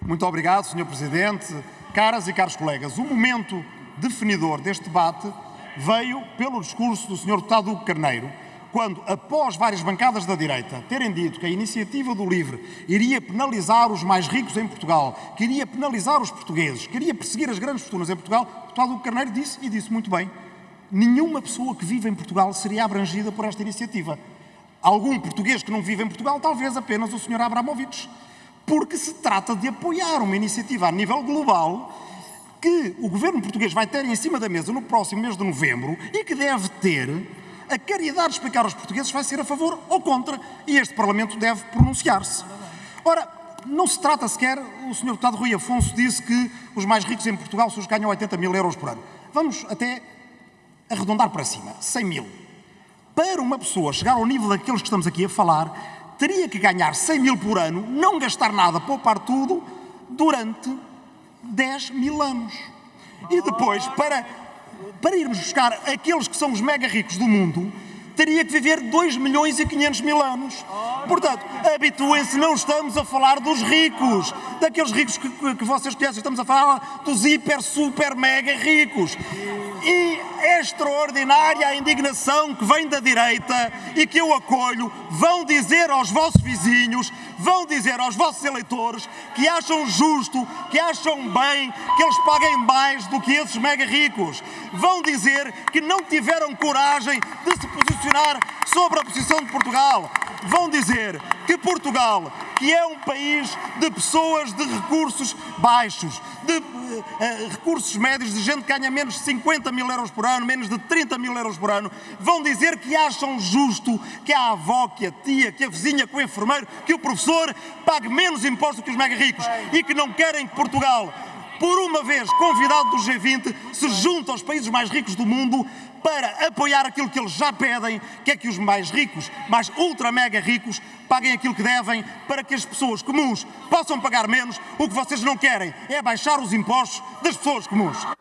Muito obrigado, Sr. Presidente. Caras e caros colegas, o momento definidor deste debate veio pelo discurso do Sr. Deputado Hugo Carneiro, quando, após várias bancadas da direita terem dito que a iniciativa do LIVRE iria penalizar os mais ricos em Portugal, que iria penalizar os portugueses, que iria perseguir as grandes fortunas em Portugal, o deputado Hugo Carneiro disse, e disse muito bem, nenhuma pessoa que vive em Portugal seria abrangida por esta iniciativa. Algum português que não vive em Portugal, talvez apenas o Sr. Abramovich, porque se trata de apoiar uma iniciativa a nível global que o governo português vai ter em cima da mesa no próximo mês de novembro e que deve ter a caridade de explicar aos portugueses se vai ser a favor ou contra, e este Parlamento deve pronunciar-se. Ora, não se trata sequer, o Sr. Deputado Rui Afonso disse que os mais ricos em Portugal só ganham 80 mil euros por ano. Vamos até arredondar para cima, 100 mil. Para uma pessoa chegar ao nível daqueles que estamos aqui a falar, teria que ganhar 100 mil por ano, não gastar nada, poupar tudo, durante 10 mil anos. E depois, para irmos buscar aqueles que são os mega ricos do mundo, teria que viver 2 milhões e 500 mil anos. Portanto, habituem-se, não estamos a falar dos ricos, daqueles ricos que vocês conhecem, estamos a falar dos hiper, super, mega ricos. E é extraordinária a indignação que vem da direita e que eu acolho. Vão dizer aos vossos vizinhos, vão dizer aos vossos eleitores que acham justo, que acham bem que eles paguem mais do que esses mega ricos. Vão dizer que não tiveram coragem de se posicionar sobre a posição de Portugal. Vão dizer que Portugal, que é um país de pessoas de recursos baixos, de recursos médios, de gente que ganha menos de 50 mil euros por ano, menos de 30 mil euros por ano, vão dizer que acham justo que a avó, que a tia, que a vizinha, que o enfermeiro, que o professor pague menos impostos que os mega ricos e que não querem que Portugal, por uma vez convidado do G20, se junte aos países mais ricos do mundo para apoiar aquilo que eles já pedem, que é que os mais ricos, mais ultra mega ricos, paguem aquilo que devem para que as pessoas comuns possam pagar menos. O que vocês não querem é baixar os impostos das pessoas comuns.